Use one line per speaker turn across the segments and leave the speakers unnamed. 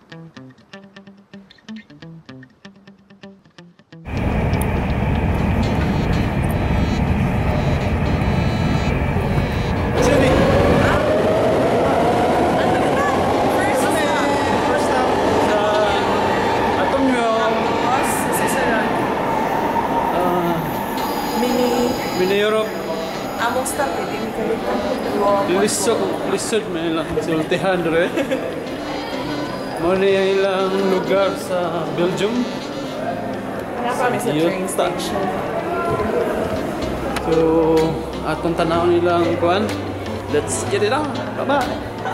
Lisod may ilang sultihan rin. Muna yung ilang lugar sa Belgium.
Train station.
So, atong tanaw nilang kuan. Let's get it on. Bye-bye.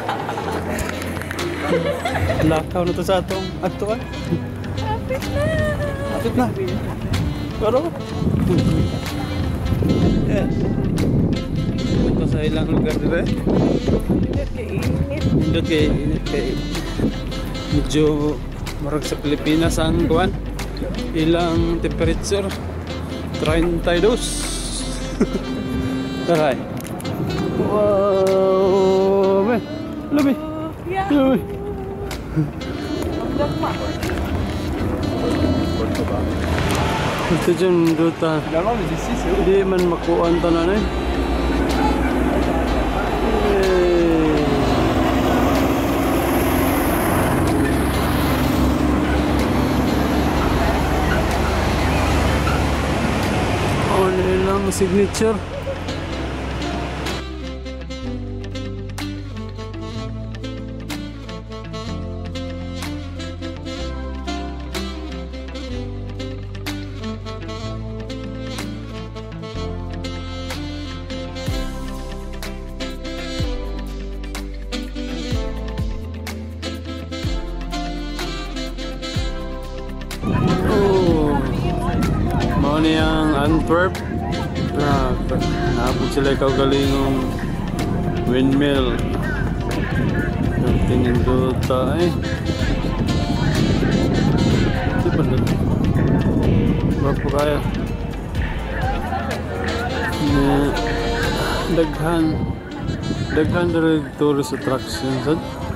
Lakaw na to sa atong aktuan.
Kapit na.
Kapit na. Pero? Yeah. Ito sa ilang lugar dito eh. Indot kay init kay medyo marag sa Pilipinas ang kuan. Ilang temperature 32. Taray. Wow, be. Labi.
Yeah.
Labi. Ito dyan duta. Hindi man makuhaan tanan eh. Signature. Oh, mau ni yang Antwerp. Napod sila ikaw galingong windmill. Tingin doon tayo. Ito pa doon. Bapo kaya. Daghan dari tourist attractions.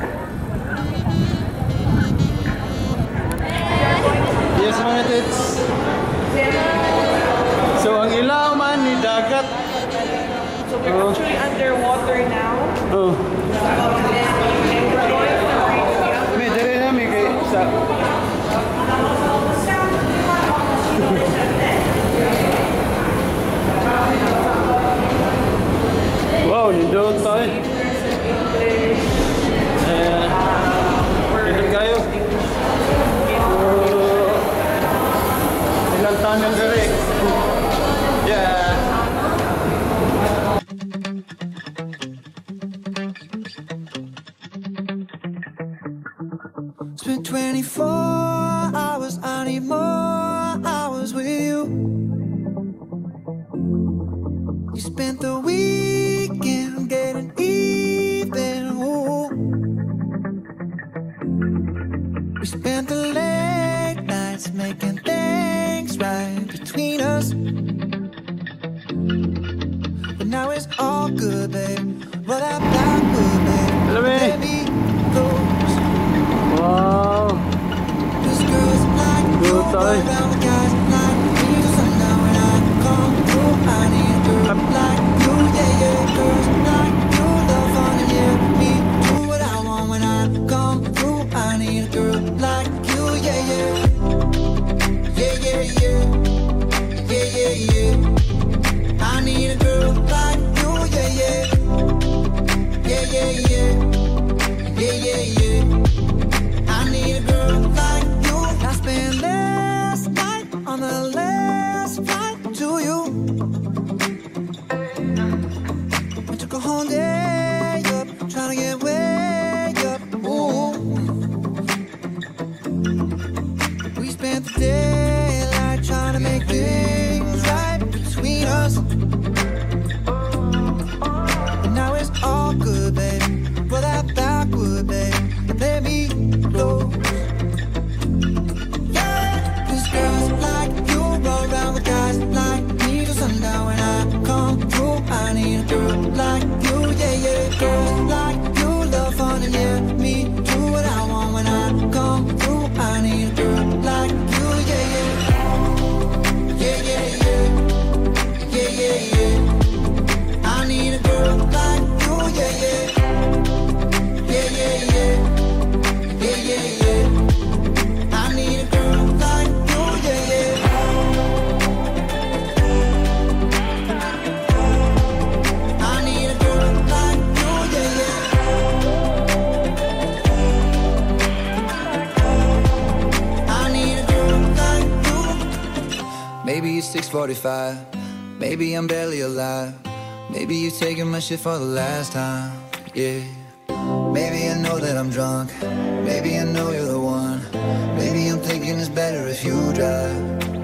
Yes, mga tits. So ang ilaw man ni dagat.
So we're actually underwater now.
Oh.
And we're going to
May dire na may kay sa. Wow, nindot tayo. Pindot kayo. Ilang tanong dire. Yeah.
Spent 24 hours, I need more hours with you. You spent the weekend getting even. Ooh. We spent the late nights making things right between us. But now it's all good, babe. Well, I'm not good, babe. Let me go.
Wow.
This girl's like you, around the guys like me. So now when I come through, I need a girl like you, yeah, yeah. Girls like you, love fun, and yeah, me do what I want when I come through. I need a girl like you, yeah, yeah, yeah, yeah, yeah, yeah, yeah, yeah. I need a girl like you, yeah, yeah, yeah, yeah, yeah, yeah, yeah, yeah. I need a girl like you. I spent last night on the last flight to you. We took a whole day up, trying to get way up. Ooh. 6:45. Maybe I'm barely alive. Maybe you taking my shit for the last time. Yeah. Maybe I know that I'm drunk. Maybe I know you're the one. Maybe I'm thinking it's better if you drive.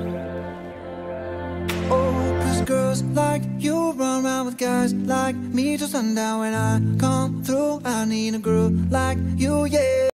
Oh, 'cause girls like you run around with guys like me till sundown. When I come through, I need a girl like you, yeah.